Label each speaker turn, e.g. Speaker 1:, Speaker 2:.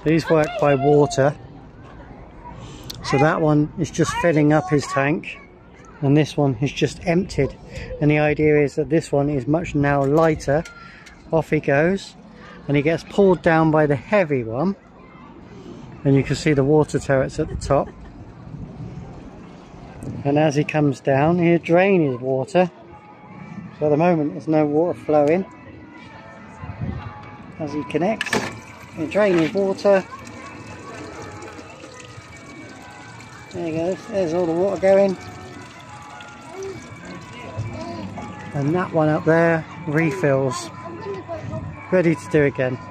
Speaker 1: These work by water. So that one is just filling up his tank, and this one is just emptied. And the idea is that this one is much now lighter. Off he goes, and he gets pulled down by the heavy one. And you can see the water turrets at the top. And as he comes down, he'll drain his water. So at the moment there's no water flowing. As he connects, he'll drain his water. There he goes, there's all the water going. And that one up there refills. Ready to do again.